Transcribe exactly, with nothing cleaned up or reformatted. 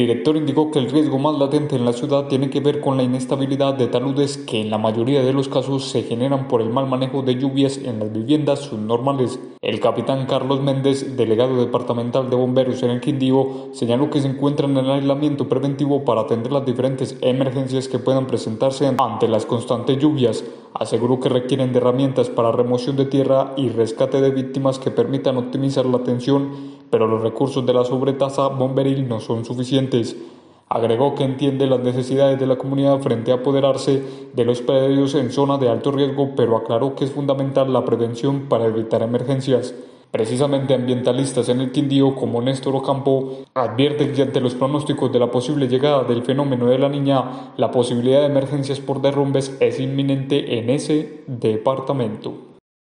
director indicó que el riesgo más latente en la ciudad tiene que ver con la inestabilidad de taludes que en la mayoría de los casos se generan por el mal manejo de lluvias en las viviendas subnormales. El capitán Carlos Méndez, delegado departamental de bomberos en el Quindío, señaló que se encuentran en aislamiento preventivo para atender las diferentes emergencias que puedan presentarse ante las constantes lluvias. Aseguró que requieren de herramientas para remoción de tierra y rescate de víctimas que permitan optimizar la atención, pero los recursos de la sobretasa bomberil no son suficientes. Agregó que entiende las necesidades de la comunidad frente a apoderarse de los predios en zona de alto riesgo, pero aclaró que es fundamental la prevención para evitar emergencias. Precisamente ambientalistas en el Quindío, como Néstor Ocampo, advierten que ante los pronósticos de la posible llegada del fenómeno de la Niña, la posibilidad de emergencias por derrumbes es inminente en ese departamento.